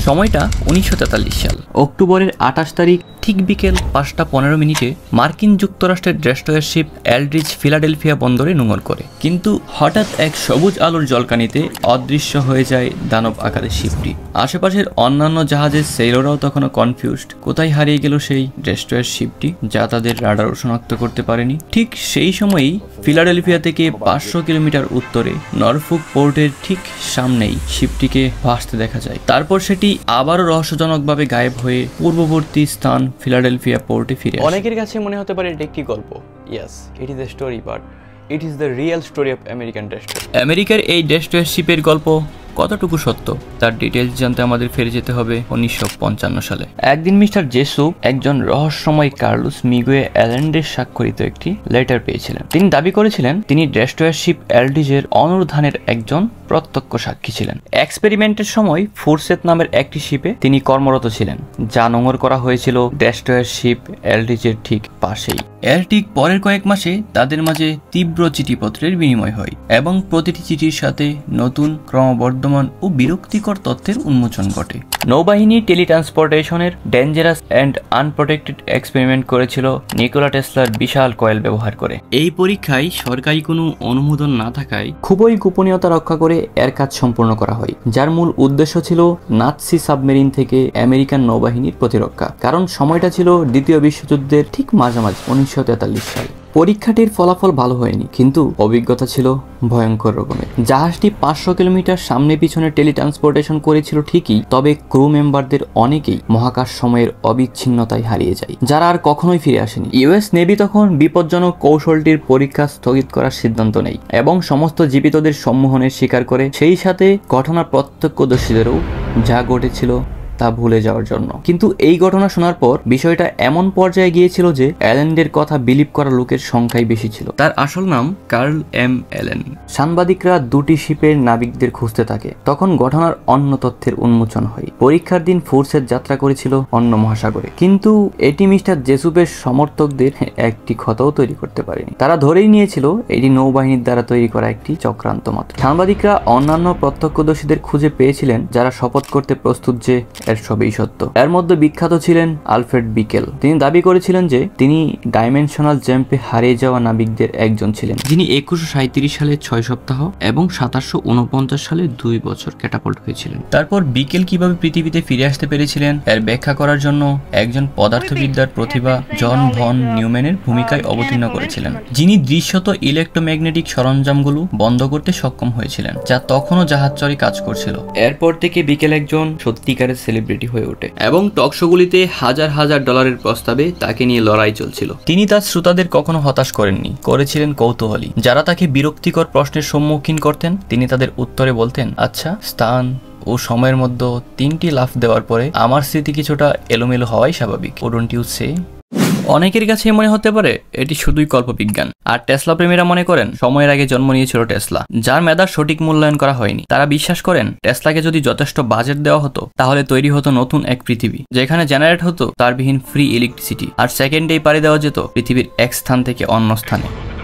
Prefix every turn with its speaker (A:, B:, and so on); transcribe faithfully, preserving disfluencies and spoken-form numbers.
A: সময়টা উনিশশো তেতাল্লিশ সাল অক্টোবরের আঠাশ তারিখ ঠিক বিকেল পাঁচটা পনেরো মিনিটে মার্কিন যুক্তরাষ্ট্রের ডেস্ট্রয়ার শিপ এলড্রিচ ফিলাডেলফিয়া বন্দরে নোঙর করে, কিন্তু হঠাৎ এক সবুজ আলোর জলকানিতে অদৃশ্য হয়ে যায় দানব আকারের শিপটি। আশেপাশের অন্যান্য জাহাজের সেলররাও তখনও কনফিউজড, কোথায় হারিয়ে গেল সেই ডেস্ট্রয়ার শিপটি যা তাদের রাডার শনাক্ত করতে পারেনি। ঠিক সেই সময়ই ফিলাডেলফিয়া থেকে পাঁচশো কিলোমিটার উত্তরে নরফোক পোর্টের ঠিক সামনেই শিপটিকে ভাসতে দেখা যায়। তারপর সেটি আবারও রহস্যজনকভাবে গায়েব হয়ে পূর্ববর্তী স্থান ফিলাডেলফিয়া পোর্টে ফিরে আসে।
B: অনেকের কাছে মনে হতে পারে এটা একটি গল্প। Yes, it is a story, but it is the real story of American destroyer.
A: আমেরিকার এই ডেস্ট্রয়ার শিপের গল্প কতটুকু সত্য তার ডিটেলস জানতে আমাদের ফিরে যেতে হবে উনিশশো পঞ্চান্ন সালে। একদিন মিস্টার জেসুপ একজন রহস্যময় কার্লোস মিগুয়ে অ্যালেন্ডের স্বাক্ষরিত একটি লেটার পেয়েছিলেন। তিনি দাবি করেছিলেন তিনি ডেস্ট্রয়ার শিপ এলডিজের অনুধানের একজন প্রত্যক্ষ সাক্ষী ছিলেন। এক্সপেরিমেন্টের সময় ফোরসেট নামের একটি শিপে তিনি কর্মরত ছিলেন, যা নোঙর করা হয়েছিল ডেস্ট্রয়ার শিপ এলডিজের ঠিক পাশেই। এর ঠিক পরের কয়েক মাসে তাদের মাঝে তীব্র চিঠিপত্রের বিনিময় হয় এবং প্রতিটি চিঠির সাথে নতুন ক্রমবর্ধমান ও বিরক্তিকর তথ্যের উন্মোচন ঘটে। নৌবাহিনী টেলিট্রান্সপোর্টেশনের ডেঞ্জারাস অ্যান্ড আনপ্রোটেক্টেড এক্সপেরিমেন্ট করেছিল নিকোলা টেসলার বিশাল কয়েল ব্যবহার করে। এই পরীক্ষায় সরকারি কোনো অনুমোদন না থাকায় খুবই গোপনীয়তা রক্ষা করে এর কাজ সম্পূর্ণ করা হয়, যার মূল উদ্দেশ্য ছিল নাৎসি সাবমেরিন থেকে আমেরিকান নৌবাহিনীর প্রতিরক্ষা। কারণ সময়টা ছিল দ্বিতীয় বিশ্বযুদ্ধের ঠিক মাঝামাঝি উনিশশো তেতাল্লিশ সাল। পরীক্ষাটির ফলাফল ভালো হয়নি, কিন্তু অভিজ্ঞতা ছিল ভয়ঙ্কর রকমের। জাহাজটি পাঁচশো কিলোমিটার সামনে পিছনে টেলিট্রান্সপোর্টেশন করেছিল ঠিকই, তবে ক্রু মেম্বারদের অনেকেই মহাকাশ সময়ের অবিচ্ছিন্নতায় হারিয়ে যায়, যারা আর কখনোই ফিরে আসেনি। ইউএস নেভি তখন বিপজ্জনক কৌশলটির পরীক্ষা স্থগিত করার সিদ্ধান্ত নেয় এবং সমস্ত জীবিতদের সম্মোহনের স্বীকার করে, সেই সাথে ঘটনার প্রত্যক্ষদর্শীদেরও যা ঘটেছিল তা ভুলে যাওয়ার জন্য। কিন্তু এই ঘটনা শোনার পর বিষয়টা এমন পর্যায়ে গিয়েছিল যে অ্যালেন্ডের কথা বিলিভ করা লোকের সংখ্যাই বেশি ছিল। তার আসল নাম কার্ল এম অ্যালেন। সাংবাদিকরা দুটি শিপের নাবিকদের খুঁজতে থাকে। তখন ঘটনার অন্য তথ্যের উন্মোচন হয়। পরীক্ষার দিন ফোর্সের যাত্রা করেছিল অন্য মহাসাগরে, কিন্তু এটি মিস্টার জেসুপের সমর্থকদের একটি ক্ষতও তৈরি করতে পারেনি। তারা ধরেই নিয়েছিল এটি নৌবাহিনীর দ্বারা তৈরি করা একটি চক্রান্ত মাত্র। সাংবাদিকরা অন্যান্য প্রত্যক্ষদর্শীদের খুঁজে পেয়েছিলেন যারা শপথ করতে প্রস্তুত যে এর সবই সত্য। এর মধ্যে বিখ্যাত ছিলেন আলফ্রেড বিকেল। তিনি দাবি করেছিলেন যে তিনি ডাইমেনশনাল জ্যাম্পে হারিয়ে যাওয়া নাবিকদের একজন ছিলেন, যিনি একুশশো সাঁত্রিশ সালে ছয় সপ্তাহ এবং সাতাশশো উনপঞ্চাশ সালে দুই বছর ক্যাটাপল্ট হয়েছিলেন। তারপর বিকেল কিভাবে পৃথিবীতে ফিরে আসতে পেরেছিলেন এর ব্যাখ্যা করার জন্য একজন পদার্থবিদ্যার প্রতিভা জন ভন নিউম্যানের ভূমিকায় অবতীর্ণ করেছিলেন, যিনি দৃশ্যত ইলেকট্রোম্যাগনেটিক সরঞ্জামগুলো বন্ধ করতে সক্ষম হয়েছিলেন, যা তখনও জাহাজচরে কাজ করছিল। এরপর থেকে বিকেল একজন সত্যিকারের সেলিব্রিটি হয়ে ওঠে এবং টকশোগুলিতে হাজার হাজার ডলারের প্রস্তাবে তাকে নিয়ে লড়াই চলছিল। তিনি তার শ্রোতাদের কখনো হতাশ করেননি, করেছিলেন কৌতূহলী। যারা তাকে বিরক্তিকর প্রশ্নের সম্মুখীন করতেন তিনি তাদের উত্তরে বলতেন, আচ্ছা, স্থান ও সময়ের মধ্যে তিনটি লাফ দেওয়ার পরে আমার স্মৃতি কিছুটা এলোমেলো হওয়াই স্বাভাবিক। Don't you say? অনেকের কাছে মনে হতে পারে এটি শুধুই কল্পবিজ্ঞান, আর টেসলা প্রেমীরা মনে করেন সময়ের আগে জন্ম নিয়েছিল টেসলা, যার মেধার সঠিক মূল্যায়ন করা হয়নি। তারা বিশ্বাস করেন টেসলাকে যদি যথেষ্ট বাজেট দেওয়া হতো তাহলে তৈরি হতো নতুন এক পৃথিবী, যেখানে জেনারেট হতো তারবিহীন ফ্রি ইলেকট্রিসিটি, আর সেকেন্ডেই পাড়ি দেওয়া যেত পৃথিবীর এক স্থান থেকে অন্য স্থানে।